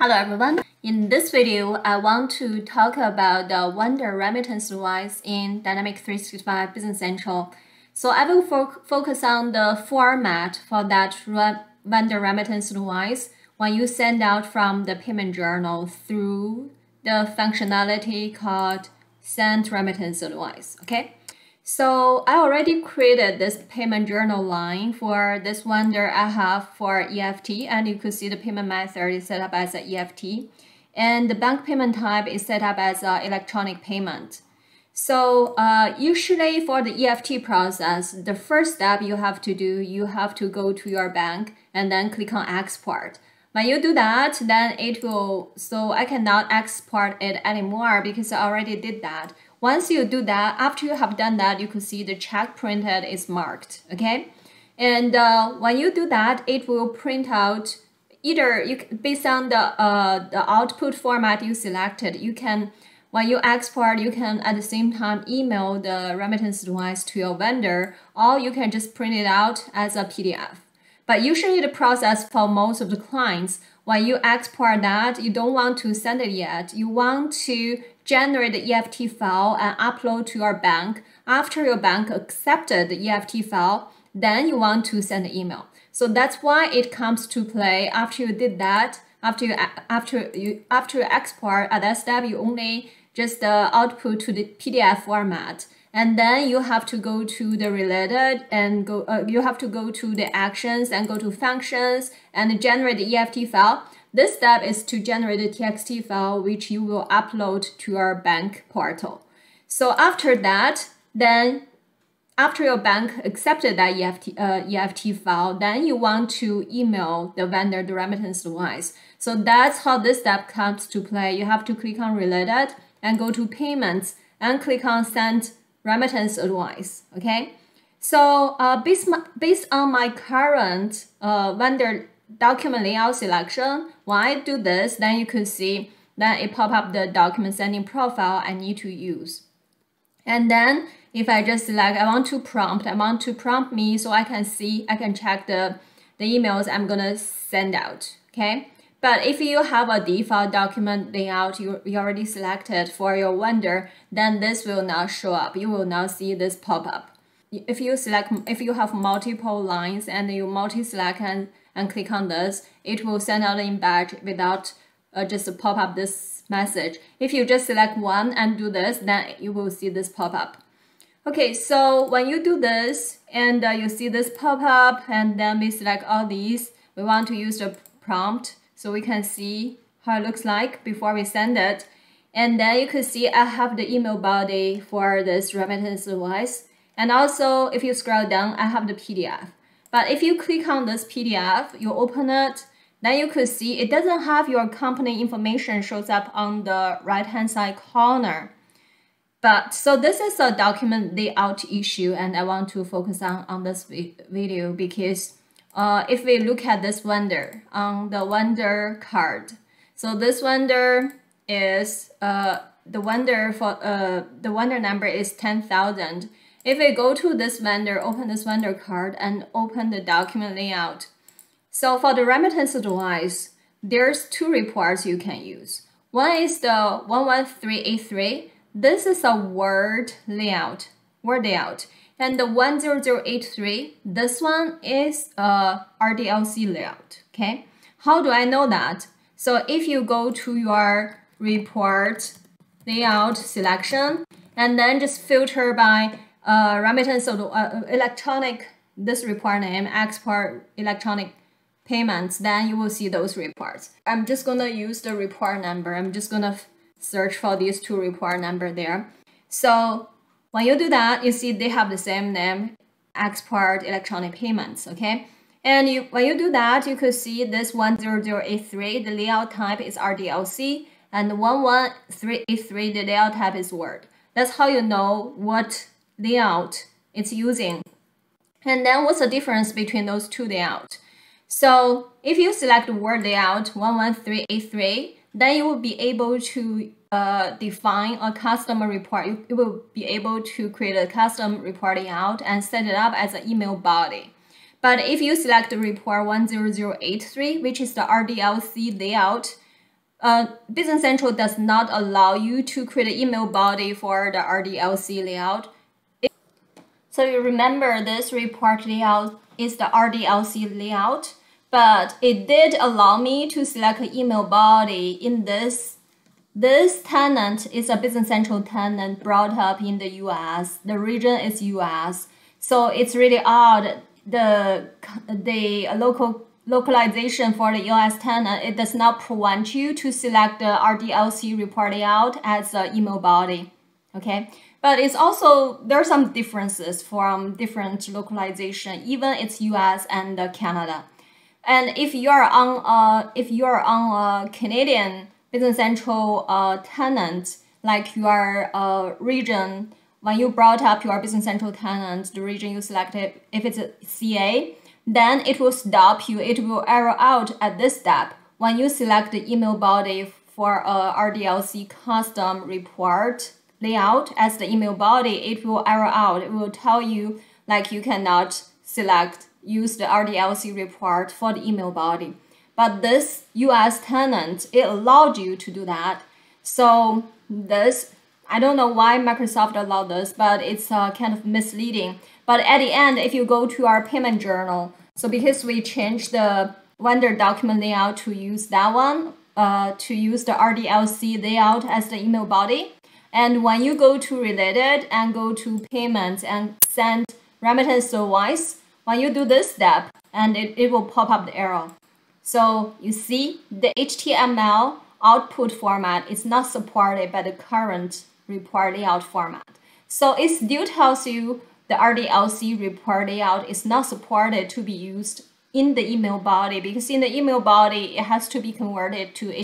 Hello everyone. In this video, I want to talk about the vendor remittance device in Dynamics 365 Business Central. So I will focus on the format for that vendor remittance device when you send out from the payment journal through the functionality called send remittance device. Okay. So I already created this payment journal line for this vendor I have for EFT, and you could see the payment method is set up as an EFT, and the bank payment type is set up as an electronic payment. So usually for the EFT process, the first step you have to do, you have to go to your bank and then click on export. When you do that, then it will, so I cannot export it anymore because I already did that. Once you do that, after you have done that, you can see the check printed is marked, okay? And when you do that, it will print out either based on the output format you selected. You can, when you export, you can at the same time email the remittance device to your vendor, or you can just print it out as a PDF. But usually the process for most of the clients, when you export that, you don't want to send it yet. You want to generate the EFT file and upload to your bank. After your bank accepted the EFT file, then you want to send the email. So that's why it comes to play. After you did that, after you export, at that step you only just output to the PDF format. And then you have to go to the related and you have to go to the actions and go to functions and generate the EFT file. This step is to generate a TXT file which you will upload to your bank portal. So after that, then after your bank accepted that EFT file, then you want to email the vendor the remittance device. So that's how this step comes to play. You have to click on related and go to payments and click on send remittance advice. Okay, so based on my current vendor document layout selection, when I do this, then you can see that it pop up the document sending profile I need to use. And then if I just select, I want to prompt me so I can see, I can check the emails I'm gonna send out. Okay. But if you have a default document layout you already selected for your vendor, then this will not show up. You will not see this pop up. If you have multiple lines and you multi-select and click on this, it will send out an embed without just pop up this message. If you just select one and do this, then you will see this pop up. Okay, so when you do this and you see this pop up, and then we select all these, we want to use the prompt so we can see how it looks like before we send it. And then you can see I have the email body for this remittance device. And also if you scroll down, I have the PDF. But if you click on this PDF, you open it, then you could see it doesn't have your company information shows up on the right-hand side corner. But so this is a document layout issue, and I want to focus on this video because if we look at this vendor on the vendor card, so this vendor is the vendor number is 10,000. If we go to this vendor, open this vendor card and open the document layout. So for the remittance device, there's two reports you can use. One is the 11383. This is a word layout. And the 10083, this one is a RDLC layout. Okay, how do I know that? So if you go to your report layout selection and then just filter by remittance of electronic, this report name, export electronic payments, then you will see those reports. I'm just gonna use the report number. I'm just gonna search for these two report number there. So when you do that, you see they have the same name, export electronic payments. Okay, and when you do that, you could see this 10083, the layout type is RDLC, and 11383, the layout type is Word. That's how you know what layout it's using. And then what's the difference between those two layouts? So if you select Word layout 11383, then you will be able to define a custom report. You will be able to create a custom report layout and set it up as an email body. But if you select the report 10083, which is the RDLC layout, Business Central does not allow you to create an email body for the RDLC layout. So you remember this report layout is the RDLC layout, but it did allow me to select an email body in this. This tenant is a Business Central tenant brought up in the US. The region is US. So it's really odd. The localization for the US tenant, it does not prevent you to select the RDLC report layout as an email body. Okay. But it's also, there are some differences from different localization, even it's US and Canada. And if you're on a Canadian Business Central tenant, like your region, when you brought up your Business Central tenant, the region you selected, if it's a CA, then it will stop you. It will error out at this step. When you select the email body for a RDLC custom report layout as the email body, it will error out. It will tell you like you cannot use the RDLC report for the email body. But this US tenant, it allowed you to do that. So this, I don't know why Microsoft allowed this, but it's kind of misleading. But at the end, if you go to our payment journal, so because we changed the vendor document layout to use that one, to use the RDLC layout as the email body, and when you go to related and go to payments and send remittance advice, when you do this step, and it will pop up the arrow. So you see the HTML output format is not supported by the current report layout format. So it still tells you the RDLC report layout is not supported to be used in the email body, because in the email body, it has to be converted to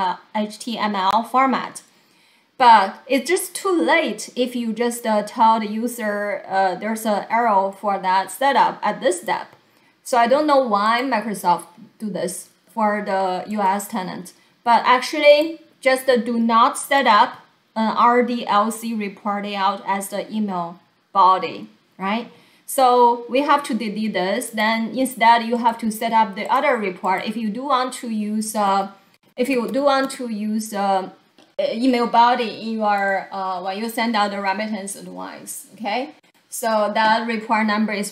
HTML format. But it's just too late if you just tell the user there's an error for that setup at this step. So I don't know why Microsoft do this for the US tenant. But actually, just do not set up an RDLC report layout as the email body, right? So we have to delete this. Then instead, you have to set up the other report. If you do want to use, email body in your when you send out the remittance advice, okay? So that report number is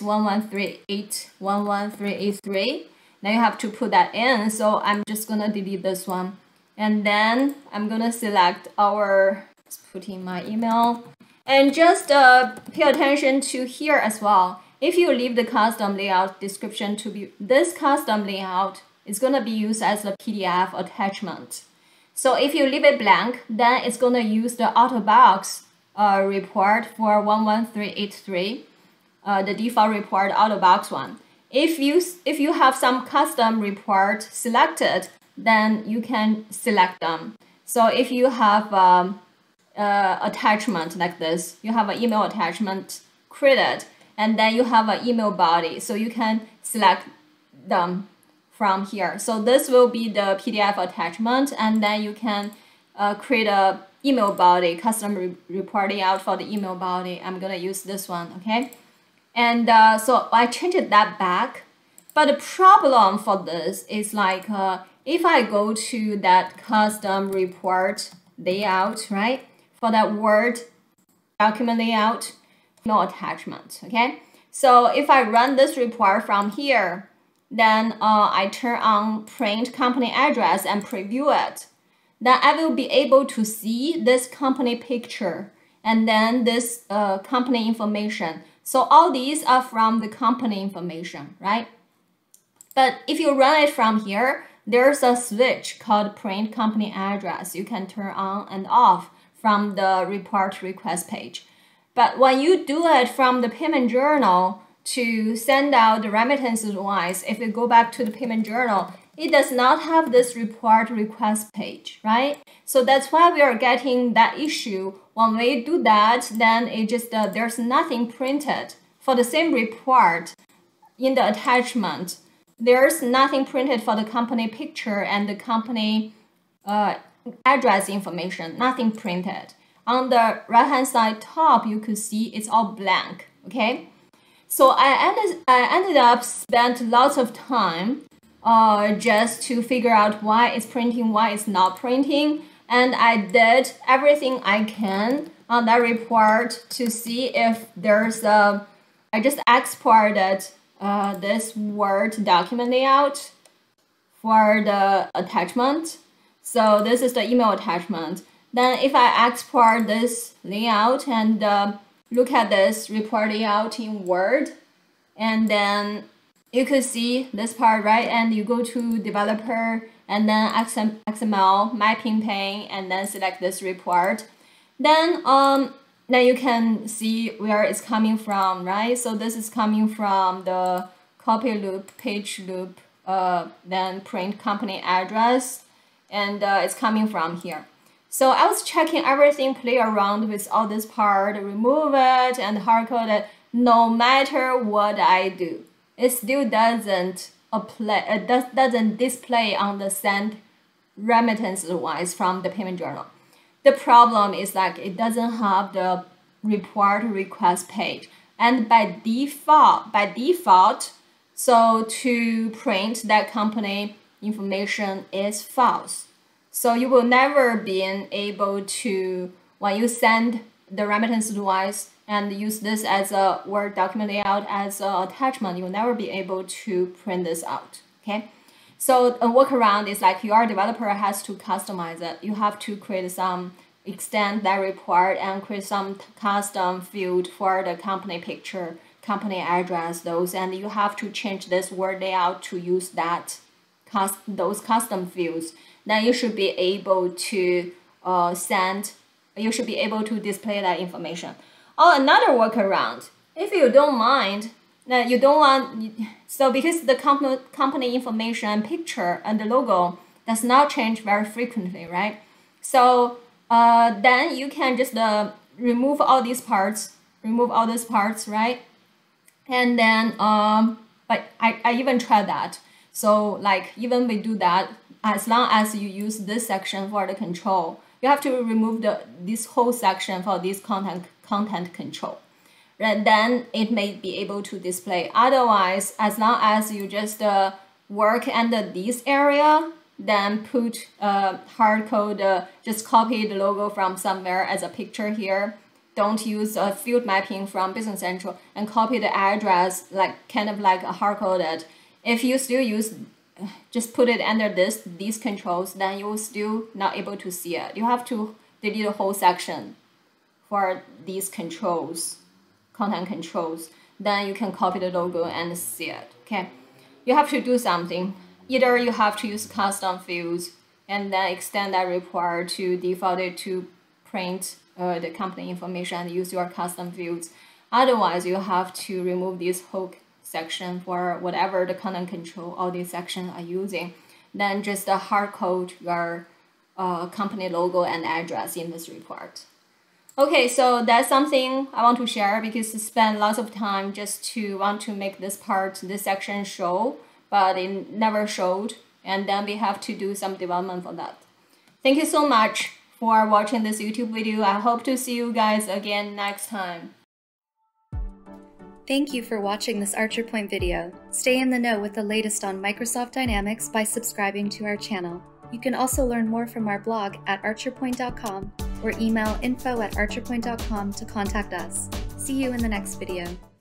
1138113883. Now you have to put that in. So I'm just gonna delete this one, and then I'm gonna select let's put in my email, and just pay attention to here as well. If you leave the custom layout description to be this custom layout, it's gonna be used as a PDF attachment. So if you leave it blank, then it's going to use the out-of-box report for 11383, the default report out-of-box one. If you have some custom report selected, then you can select them. So if you have attachment like this, you have an email attachment created, and then you have an email body, so you can select them from here. So this will be the PDF attachment, and then you can create a email body, custom report layout for the email body. I'm gonna use this one, okay? And so I changed that back, but the problem for this is like if I go to that custom report layout, right? For that Word document layout, no attachment, okay? So if I run this report from here, then I turn on print company address and preview it, then I will be able to see this company picture and then this company information. So all these are from the company information, right? But if you run it from here, there's a switch called print company address. You can turn on and off from the report request page. But when you do it from the payment journal to send out the remittance advice, if you go back to the payment journal, it does not have this report request page, right? So that's why we are getting that issue. When we do that, then it just there's nothing printed for the same report in the attachment. There's nothing printed for the company picture and the company address information, nothing printed. On the right-hand side top, you could see it's all blank, okay? So I ended up spent lots of time just to figure out why it's printing, why it's not printing. And I did everything I can on that report to see if there's a, I just exported this Word document layout for the attachment. So this is the email attachment. Then if I export this layout and look at this report layout in Word, and then you could see this part, right? And you go to developer and then XML mapping pane and then select this report. Then you can see where it's coming from, right? So this is coming from the copy loop, page loop, then print company address, and it's coming from here. So I was checking everything, play around with all this part, remove it and hard code it. No matter what I do, it still doesn't display on the send remittance wise from the payment journal. The problem is like it doesn't have the report request page, and by default, so to print that company information is false. So you will never be able to, when you send the remittance device and use this as a Word document layout as an attachment, you'll never be able to print this out, okay? So a workaround is like your developer has to customize it. You have to create some, extend that report and create some custom field for the company picture, company address, those, and you have to change this Word layout to use that those custom fields. Then you should be able to you should be able to display that information. Or another workaround, if you don't mind, that you don't want, so because the company information picture and the logo does not change very frequently, right? So then you can just remove all these parts, right? And then, but I even tried that. So like even we do that, as long as you use this section for the control, you have to remove this whole section for this content control. And then it may be able to display. Otherwise, as long as you just work under this area, then put hard code, just copy the logo from somewhere as a picture here. Don't use a field mapping from Business Central and copy the address like kind of like a hard coded. If you still use, just put it under these controls, then you will still not able to see it. You have to delete the whole section for these controls, content controls. Then you can copy the logo and see it, okay? You have to do something. Either you have to use custom fields and then extend that report to default it to print the company information and use your custom fields. Otherwise, you have to remove this whole section for whatever the content control all these sections are using. Then just hard code your company logo and address in this report. Okay, so that's something I want to share because I spent lots of time just to want to make this part, this section show, but it never showed. And then we have to do some development for that. Thank you so much for watching this YouTube video. I hope to see you guys again next time. Thank you for watching this Archer Point video. Stay in the know with the latest on Microsoft Dynamics by subscribing to our channel. You can also learn more from our blog at archerpoint.com or email info@archerpoint.com to contact us. See you in the next video.